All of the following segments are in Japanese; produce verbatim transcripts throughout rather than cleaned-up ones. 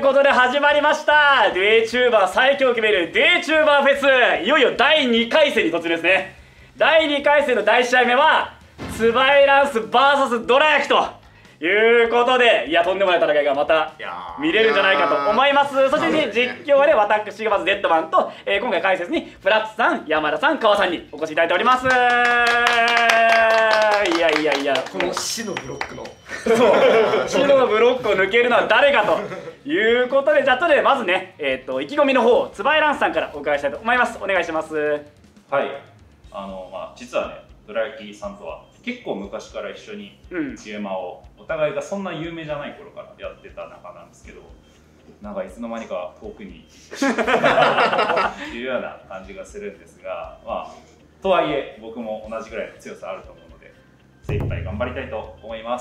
ことで始まりました デュエチューバー最強を決めるデュエチューバーフェス、いよいよだいにかい戦に突入ですね。だいにかい戦のだいいち試合目はツバイランス ブイエス ドラ焼きということで、いやとんでもない戦いがまた見れるんじゃないかと思います。そして、ね、実況はね私がまずデッドマンと、えー、今回解説にフラッツさん、山田さん、川さんにお越しいただいております。いやいやいや、 この死のブロックのそう死のブロックを抜けるのは誰かということで、じゃあ後でまずね、えー、と意気込みの方ツバイランスさんからお伺いしたいと思います。お願いします。 はい、あのまあ実はねドラ焼きさんとは結構昔から一緒にゲーマーをお互いがそんな有名じゃない頃からやってた仲なんですけど、なんかいつの間にか遠くに行ってしまったというような感じがするんですが、まあとはいえ僕も同じぐらいの強さあると思うので精一杯頑張りたいと思います。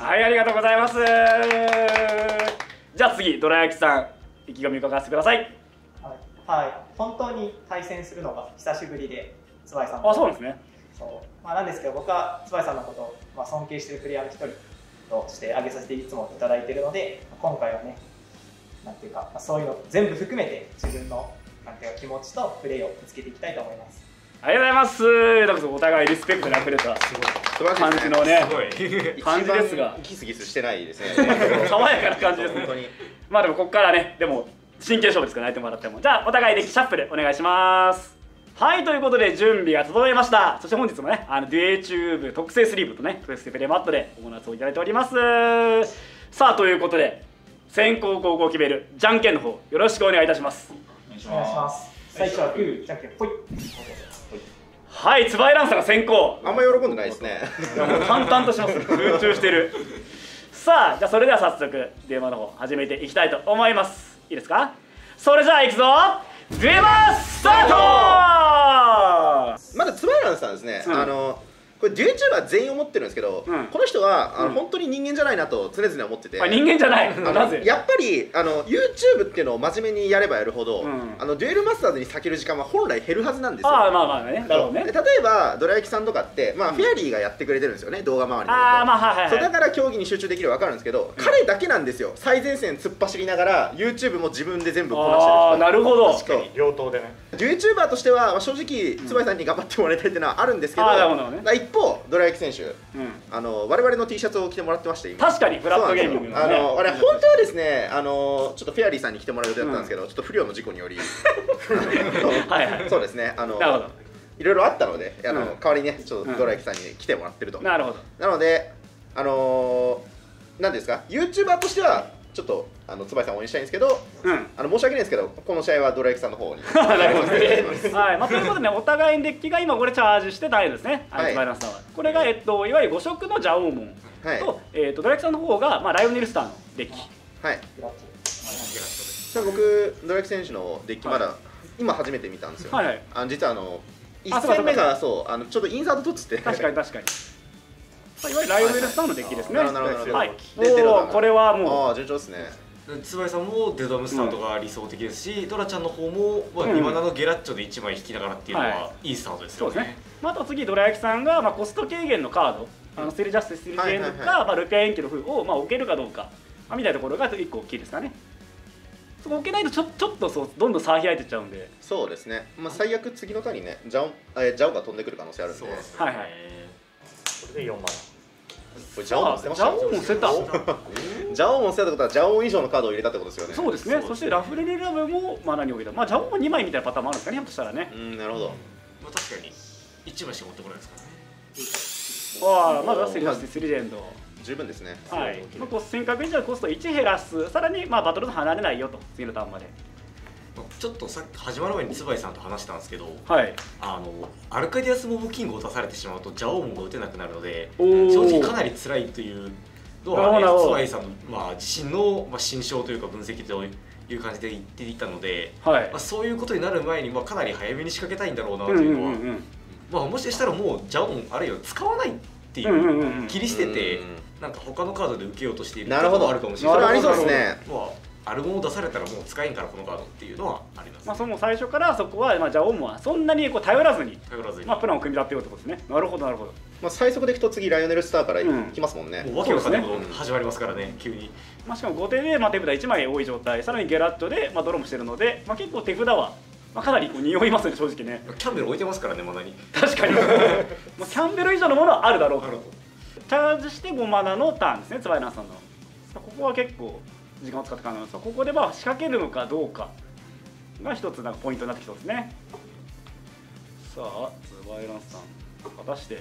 はい、ありがとうございます。じゃあ次ドラ焼きさん意気込み伺わせてください。 はい、はい、本当に対戦するのが久しぶりで、つばいさんと。 あ、そうなんですね。 そう、まあ、なんですけど僕はつばいさんのことを、まあ、尊敬しているプレイヤーの一人として挙げさせていつもいただいているので、今回はねなんていうか、まあ、そういうの全部含めて自分のなんていうか気持ちとプレーを見つけていきたいと思います。 ありがとうございます。なんかお互いリスペクトにあふれた感じのね感じですが、 ギスギスしてないですね。 爽やかな感じですね。まあでもここからね、でも真剣勝負ですから泣いてもらっても。じゃあお互いデッキシャッフルお願いします。はい、ということで準備が整いました。そして本日もね、あのデュエチューブ特製スリーブとね、特製プレイマットでお話をいただいております。さあ、ということで、先攻後攻を決めるじゃんけんの方、よろしくお願いいたします。 お願いします。最初はグー、じゃんけん、ぽい。 はい、ツバイランサーが先行。 あんま喜んでないですね。 もう淡々とします。集中してる。さあ、じゃあそれでは早速、電話の方、始めていきたいと思います。いいですか？それじゃあ、いくぞ！デマスタート！ まだツバイランスさんですね、うん、あのこれデュエチューバー全員思ってるんですけど、うん、この人はあの、うん、本当に人間じゃないなと常々思ってて、 あ、人間じゃないなぜやっぱりあの YouTube っていうのを真面目にやればやるほど、うん、あのデュエルマスターズに避ける時間は本来減るはずなんですよ。 ああ、まあまあね、なるほどね。 例えばドラ焼きさんとかって、まあ、フェアリーがやってくれてるんですよね、動画周りのこと。 ああ、まあはいはい、 そうだから競技に集中できるわかるんですけど、うん、彼だけなんですよ、最前線突っ走りながら YouTube も自分で全部こなしてる人。 ああ、なるほど。 確かに両党でね。 デュエチューバーとしては、まあ、正直つばいさんに頑張ってもらいたいっていうのはあるんですけど、ね、一方ドラ焼き選手、うん、あの我々の T シャツを着てもらってまして今。 確かにフラットゲーミングの、ね、 あのあれ本当はですね、あのちょっとフェアリーさんに来てもらう予定だったんですけど、うん、ちょっと不良の事故によりはい、はい、そうですね、あのいろいろあったので、あの、うん、代わりにねちょっとドラ焼きさんに来てもらってると、うん、 なるほど。 なのであの何ですか、 YouTuber としてはちょっとあのつばいさん応援したいんですけど、うん、あの申し訳ないんですけど、この試合はドラ焼きさんの方になります。 はい、まあということでね、お互いのデッキが今これチャージしてないですね。はい、つばいらんさんはこれがえっといわゆるご色のジャオウモンと、はい、えっとドラ焼きさんの方がまあライオネルスターのデッキ。はい。 じゃあ僕ドラ焼き選手のデッキまだ、はい、今初めて見たんですよ。はいはい。あの実はあのいち戦目がそうあのちょっとインサート取ってて。 確かに確かに。いわゆるライオネルスターのデッキですね。 なるほどなるほど。 はい。おお、これはもう。 ああ順調ですね。 つばいさんもデドムスタートが理想的ですし、うん、ドラちゃんの方もにマナのゲラッチョでいちまい引きながらっていうのはいいスタートですよね。そうですね。 まあ、あと次ドラ焼きさんがまあコスト軽減のカード、あのステルジャスティステルジェンドかまあルペア延期の封をまあ置けるかどうか、まあ、みたいなところがいっこ大きいですかね。そこ置けないとちょちょっとそうどんどん差開いてっちゃうんで。 そうですね。まあ最悪次の回にねジャオえジャオが飛んでくる可能性あるんで。 そうですね。はいはい。 これでよんマナ。 これジャオモン捨てました。 ジャオモン捨てた。 ジャオモン捨てたってことはジャオモン以上のカードを入れたってことですよね。 そうですね。そしてラフレルラブもマナに置いた。まあジャオモンにまいみたいなパターンもあるんですかね。ひょっとしたらね。 うん、なるほど。 まあ確かにいちまいしか持ってこないですからね。わあ、まずはステルジャスティスレジェンド。 十分ですね。 はい。まあこう尖閣以上コストいち減らす。さらにまあバトルと離れないよと次のターンまで。 ちょっとさっき始まる前につばいさんと話したんですけど、 はい、 あのアルカディアスモブキングを出されてしまうとジャオウモンが打てなくなるので、正直かなり辛いというのは、ね、つばいさんの、まあ、自身の、まあ、心象というか分析という感じで言っていたので、はい、まあ、そういうことになる前に、まあ、かなり早めに仕掛けたいんだろうなというのは、まあもしかしたらもうジャオウモンあるいは使わないっていう切り捨ててなんか他のカードで受けようとしていることもあるかもしれない。 それありそうですね。 まああるもの出されたらもう使えんからこのカードっていうのはあります、ね、 まあその最初からそこは、まあ、じゃあオウムはそんなにこう頼らずに頼らずに、 まあ、プランを組み立てようってことですね。なるほどなるほど。 まあ最速でいくと次ライオネルスターからいきますもんね、 うん、もうわけわかんないこと始まりますからね、急に。 まあ、しかも後手で、まあ、手札いちまい多い状態、さらにゲラッチョで、まあ、ドローもしてるので、まあ、結構手札は、まあ、かなりこう匂いますね、正直ね。 キャンベル置いてますからね、まだに。 確かにまあキャンベル以上のものはあるだろうと。チャージしてごマナのターンですね、ツバイランさんの。ここは結構時間を使って考えます。ここでまあ仕掛けるのかどうかが一つなんかポイントになってきそうですね。さあ、ツバイランさん、果たして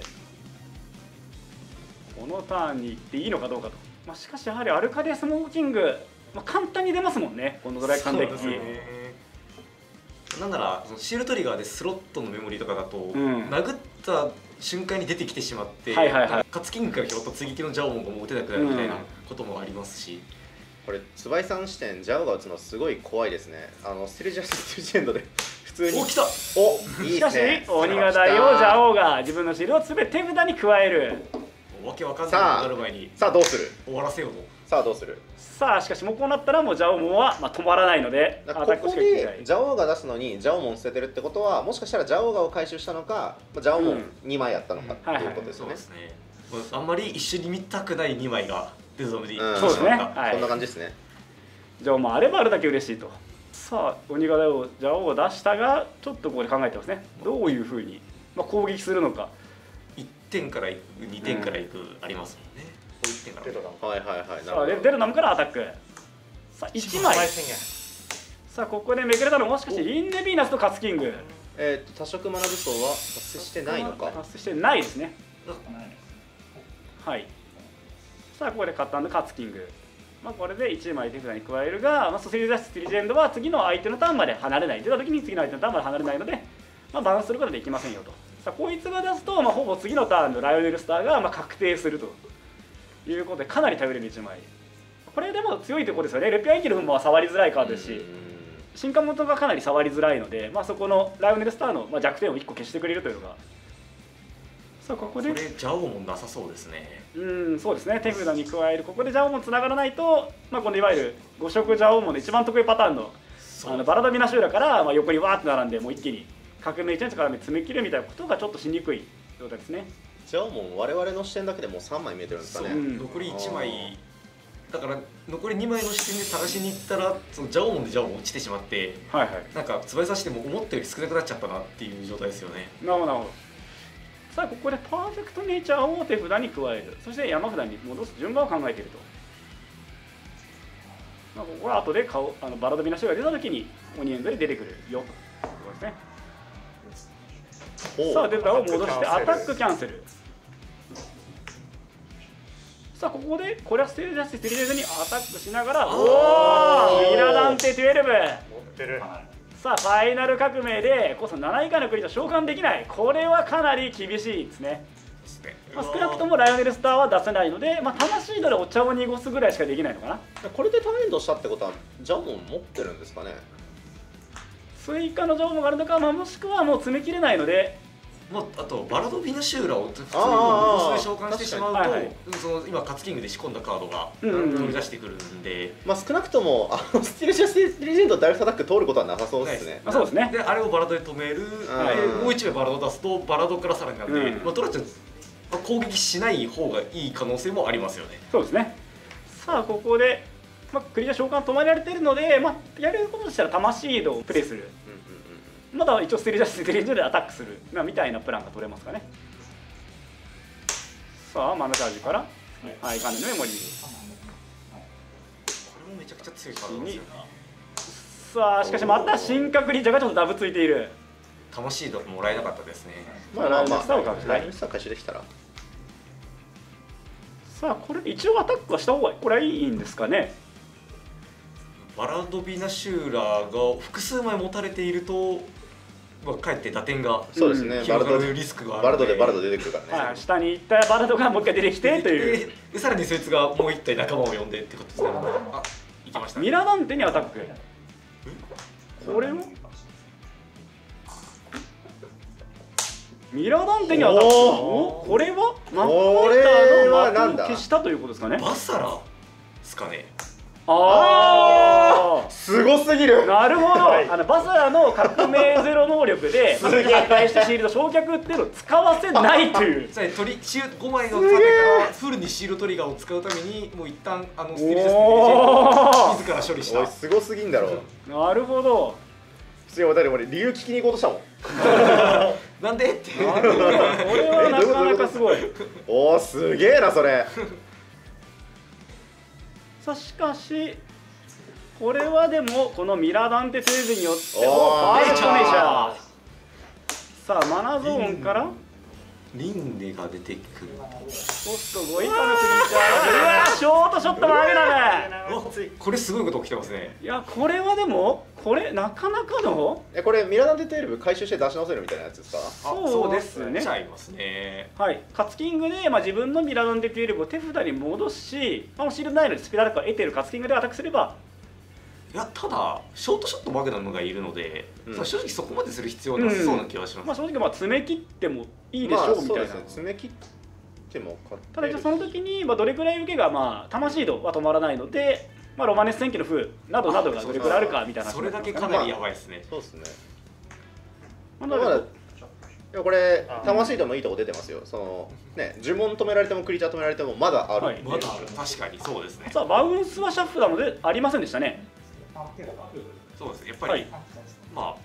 このターンに行っていいのかどうかと。まあ、しかしやはりアルカディアスモーキング、まあ、簡単に出ますもんね、このドライカンデッキ。 なんならそのシールトリガーでスロットのメモリーとかだと、うん、殴った瞬間に出てきてしまって、カツキングから拾った追撃のジャオモンがもう打てなくなるみたいなこともありますし、うん、 これツバイさん視点ジャオが打つのすごい怖いですね。あのステルジャスティジェンドで普通にお来たおいいですね。 しかし鬼が大王ジャオが自分のシールをすべて手札に加える。 わけわかんないなる前にさあどうする、 終わらせようと。 さあどうする。 さあしかしもうこうなったらもうジャオモンはまあ止まらないので、 ここでジャオガ出すのにジャオモン捨ててるってことは、もしかしたらジャオガを回収したのかジャオモンにまいあったのかっていうことですよね。 あんまり一緒に見たくないにまいがデゾムでいい、 うん、そうですね、 はい、そんな感じですね。 ジャオモンあればあるだけ嬉しいと。さあ鬼が大王ジャオを出したがちょっとここで考えてますね。どういうふうに、まあ、攻撃するのか。 いってんからいくにてんからいく、うん、ありますもんね。いってんからはいはいはい。 さあデルナムからアタック。さあいちまい。さあここでめくれたのもしかしてリンネビーナスとカツキング。 えっと多色学ぶ層は達成してないのか。 達成してないですね。はい。さあここでカッタンのカツキング。まあこれでいちまい手札に加えるが、まあ、ソセリダスティリジェンドは次の相手のターンまで離れない。出た時に次の相手のターンまで離れないので、まあ、バランスすることはできませんよと。さあこいつが出すと、まあ、ほぼ次のターンのライオネルスターがまあ確定するということで、かなり頼れるいちまい。これでも強いところですよね。レピアイキルも触りづらいカードですし、進化元がかなり触りづらいので、まあ、そこのライオネルスターのまあ弱点をいっこ消してくれるというのが。さあここでこれジャオもなさそうですね。 うんそうですね、手札に加える。ここでジャオもつながらないと、まあ、このいわゆるご色ジャオモンの一番得意パターン の, あのバラダミナシューラからまあ横にわーって並んで、もう一気に角のいちの力で詰め切るみたいなことがちょっとしにくい状態ですね。 ジャオモン我々の視点だけでもうさんまい見えてるんですかね。 うん、残りいちまいだから残りにまいの視点で探しに行ったら、そのジャオモンでジャオモン落ちてしまって、 はいはい、 なんかつばい刺しても思ったより少なくなっちゃったなっていう状態ですよね。 なるほどなるほど。さあここでパーフェクトネイチャーを手札に加える。そして山札に戻す順番を考えていると。まあ、ここは後で顔あのバラドビナシュが出た時に鬼エンドで出てくるよということですね。さあ手札を戻してアタックキャンセル。さあここでコラステルジャスティステリレーズにアタックしながら、おおミラダンテじゅうに。持ってる。さあファイナル革命でこそなない以下の国と召喚できない。これはかなり厳しいですね。まあ、少なくともライオネルスターは出せないので、まあ、魂度でお茶を濁すぐらいしかできないのかな。 これでターンエンドしたってことはジャオモン持ってるんですかね。 追加のジャオモンがあるのか、まあ、もしくはもう詰め切れないので、 まあ、あとバラドビナシューラを普通にボスで召喚してしまうと、はいはい、その今カツキングで仕込んだカードが取り出してくるんで、 まあ少なくともあのスティルシャスレジェンドダイレクトアタック通ることはなさそうですね。 あそうですね。 であれをバラドで止める、もう一枚バラド出すとバラドからさらになるので、うんまあ、トラちゃん攻撃しない方がいい可能性もありますよね。 そうですね。さあここで、まあ、クリア召喚止まられているので、まあ、やることとしたら魂度をプレイする。まだ一応ステリジャステレンジでアタックする、まあ、みたいなプランが取れますかね。さあマナチャージからはい、カネのメモリー。 これもめちゃくちゃ強いカードですよね。 さあしかしまた神格リーチャーがちょっとダブついている。 魂度もらえなかったですね。 まあまあまあライオンスター回収できたら。 さあこれ一応アタックはした方がこれはいいんですかね。 バラドビナシューラーが複数枚持たれていると、まあ、かえって打点がそうですね、 広がるリスクがあるバラドでバラド出てくるからね、 はい、下に行ったバラドがもう一回出てきてという。 でさらにそいつがもう一体仲間を呼んでってことですね。あ、行きました、ね、 ミラダンテにアタック。これもミラダンテにアタック。これはマッコイターのマークを消したということですかね。 バサラですかね。 ああすごすぎる。 なるほど、はい、あのバサラの革命ゼロ能力で破壊したシールド焼却っていうのを使わせないという取りごまいの盾からフルにシールドトリガーを使うためにもう一旦あのスティールジャスティス自ら処理した。 すごすぎんだろう。なるほど。 普通に俺俺理由聞きに行こうとしたもんなんでって。これはなかなかすごい。 おおすげえなそれ。 さあしかしこれはでもこのミラダンテテーゼによってパーフェクトネイチャー。さあマナゾーンからリンネが出てくる。 ポストご以下のクリーチャー。うわショートショットマグナム。 これすごいこと起きてますね。 いやこれはでもこれなかなかのえこれミラダンテテールブ回収して出し直せるみたいなやつですか。 そうですね。 ちゃいますね。 はい、カツキングで、まあ、自分のミラダンテテールブを手札に戻し、まあ、シールドないのでスピラルから得ているカツキングでアタックすれば。 いやただショートショットマグナムがいるので、うん、正直そこまでする必要なさそうな気がします。うん、まあ正直まあ詰め切ってもいいでしょうみたいな。 詰め切ってもただ一応その時にまあどれくらい受けがまあ魂度は止まらないので、まあロマネス戦記の風などなどがどれくらいあるかみたいな。 それだけかなりやばいですね。 そうですね。まだまだこれ魂度もいいとこ出てますよ。そのね呪文止められてもクリーチャー止められてもまだある。はい、 まだある。確かにそうですね。 さあバウンスはシャッフなのでありませんでしたね。 そうですね、やっぱり、はい、まあ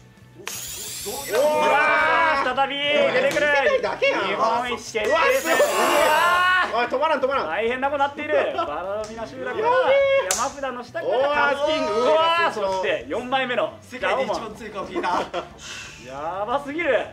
再び出てくる日本一決定戦。 おい止まらん止まらん。 大変なことなっている。バラドミナ集落から山札の下からカツキング。うわーそしてよんまいめの世界で一番強い顔聞いた。 やばすぎる。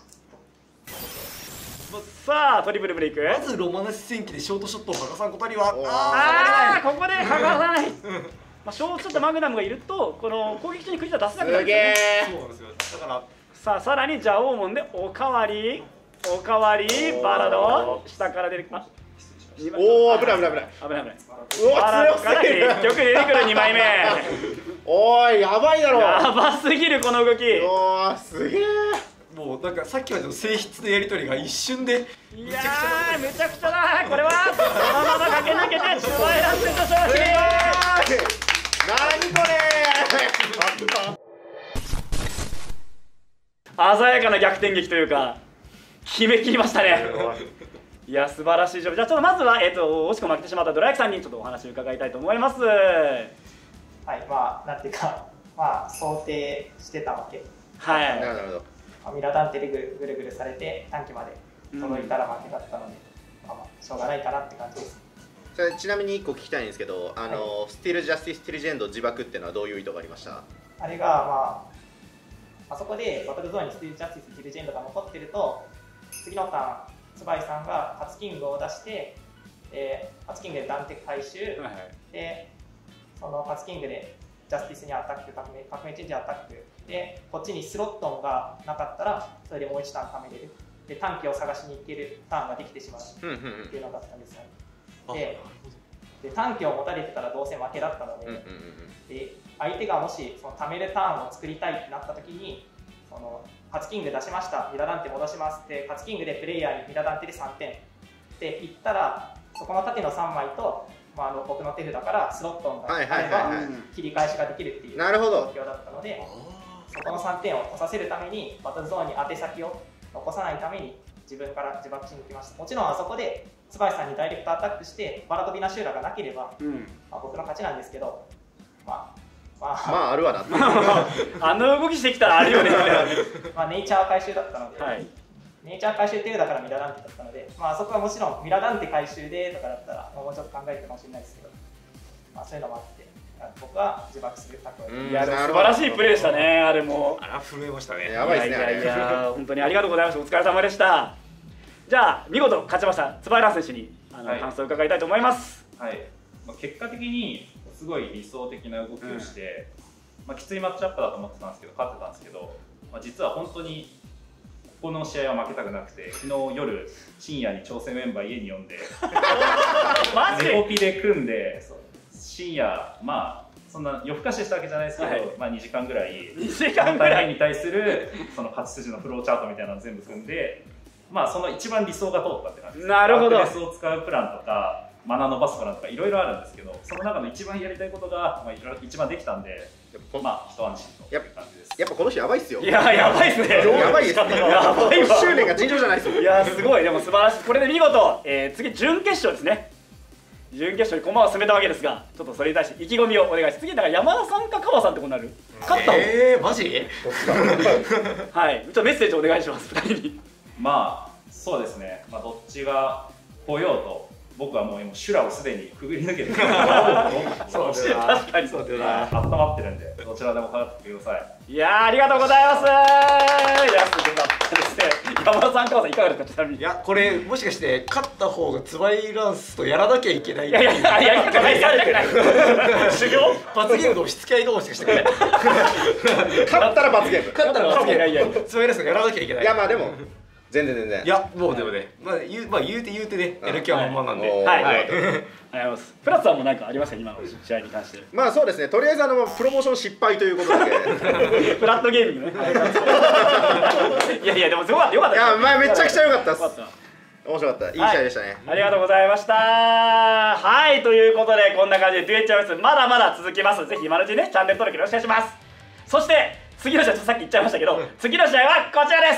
さあトリプルブレイク。 まずロマネス戦記でショートショットを剥がさんことにはああここで剥がさない。まあショートショットマグナムがいるとこの攻撃中にクリーチャー出せなくなるんですよね。 そうなんですよ。だからさあさらに邪王門でおかわりおかわりバラド下から出てきます。 おお危ない危ない危ない危ない危ない。バラドから結局出てくるにまいめ。 おいやばいだろ。 やばすぎるこの動き。 おおすげえ。 もうなんかさっきまでの性質のやり取りが一瞬でいやーめちゃくちゃだ。これはそのまま駆け抜けてスワイランセット勝利。 何これ。 鮮やかな逆転劇というか決めきりましたね。いや素晴らしい勝負。じゃあちょっとまずは、えー、と惜しくも負けてしまったドラヤキさんにちょっとお話を伺いたいと思います。 はいまあなんていうかまあ想定してたわけ。 はい。 なるほど。 ミラダンテでぐるぐるぐるされて短期まで届いたら負けだったので、うん、まあまあしょうがないかなって感じです。 それちなみにいっこ聞きたいんですけど、あの、はい、スティールジャスティス・ティリジェンド自爆っていうのはどういう意図がありました？ あれがまああそこでバトルゾーンにスティールジャスティス・ティリジェンドが残ってると次のターンツバイさんがカツキングを出して、えー、カツキングでダンテ回収、はいはい、でそのカツキングでジャスティスにアタック革命革命チェンジアタックでこっちにスロットンがなかったらそれでもういちターン貯めれるで短期を探しに行けるターンができてしまうっていうのだったんですよね。でで短期を持たれてたらどうせ負けだったので、で相手がもしその貯めるターンを作りたいってなった時にそのカツキング出しましたミラダンテ戻しますってカツキングでプレイヤーにミラダンテでさんてんって言ったらそこの縦のさんまいと、まあ、あの僕の手札からスロットンがあれば切り返しができるっていう状況だったのでそこのさんてんを来させるためにバトルゾーンに宛先を残さないために自分から自爆しに行きました。もちろんあそこでツバイさんにダイレクトアタックしてバラドビナシューラがなければ、うんまあ、僕の勝ちなんですけどまあまあ、 まああるわなあの動きしてきたらあるよねまあネイチャー回収だったので、 はい、 ネイチャー回収っていうだからミラダンテだったので、まあそこはもちろんミラダンテ回収でとかだったらもうちょっと考えてるかもしれないですけど、まあそういうのもあって僕は自爆する策をやっていや素晴らしいプレーでしたね。あれもあら震えましたね。 やばいですね。 いやいや本当にありがとうございます。お疲れ様でした。じゃあ見事勝ちましたツバイラン選手にあの、はい、感想を伺いたいと思います。 はい、まあ、結果的にすごい理想的な動きをして、うんまあ、きついマッチアップだと思ってたんですけど勝ってたんですけど、まあ、実は本当にここの試合は負けたくなくて昨日夜深夜に挑戦メンバー家に呼んでマジネコピで組んで深夜まあそんな夜更かししたわけじゃないですけど、はい、まあにじかんぐらいにじかんぐらいに対するその勝ち筋のフローチャートみたいなのを全部組んでまあその一番理想が通ったって感じです。 なるほど。 アクレスを使うプランとかマナー伸ばすからとかいろいろあるんですけど、その中の一番やりたいことが、まあ、一番できたんで、まあ一安心という感じです。 やっぱこの人やばいっすよ。 いややばいっすね。 やばいですね。 やばいわ。 執念が尋常じゃないですよ。 いやすごい。でも素晴らしい。これで見事、えー、次準決勝ですね。準決勝に駒を進めたわけですが、ちょっとそれに対して意気込みをお願いします。次だから山田さんか川さんってことになる。勝った方。 えー、マジ？ はい。ちょっとメッセージお願いします。ふたりに。 まあそうですね。まあどっちが来ようと。僕はもう今修羅をすでにくぐり抜けてるそうですね、確かにそうだよな。 温まってるんでどちらでもかかってください。 いやーありがとうございます。いやすごかったですね。山田さん川さんいかがですか。ちなみにいやこれもしかして勝った方がツバイランスとやらなきゃいけない。 いやいやいややりたくないやりたくない修行罰ゲームの押し付け合いどうしかしてくれ。 勝ったら罰ゲーム。 勝ったら罰ゲいやいやーム。ツバイランスがやらなきゃいけない。 いやまあでも全然全然。 いやもうでもね、まあ言うまあ言うて言うてねやる気は満々なんで。 はいはい。ありがとうございます。プラスさんも何かありますか今の試合に関して。 まあそうですね。とりあえずあのプロモーション失敗ということだけ。 フラットゲーミングね。いやいやでもすごかったよかった。 いやまあめちゃくちゃ良かったっす。 よかった。 面白かった。いい試合でしたね。 ありがとうございました。はいということでこんな感じでデュエッチャーフェスまだまだ続きます。ぜひ今のうちにねチャンネル登録よろしくお願いします。そして次の試合ちょっとさっき言っちゃいましたけど、次の試合はこちらです。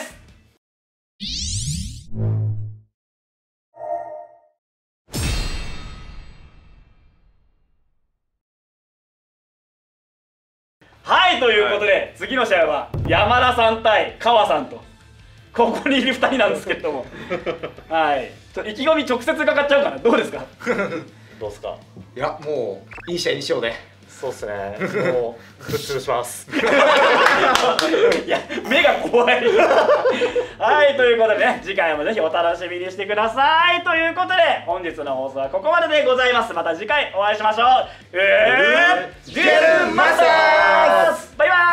はいということで、はい、次の試合は山田さん対川さんとここにいるふたりなんですけれどもはいちょ意気込み直接かかっちゃうかな。どうですかどうですか。 いやもういい試合にしようね。 そうっすね。もうぶっ潰しますいや目が怖いはいということでね次回もぜひお楽しみにしてくださいということで本日の放送はここまででございます。また次回お会いしましょう。えー、デュエルマスターズバイバーイ。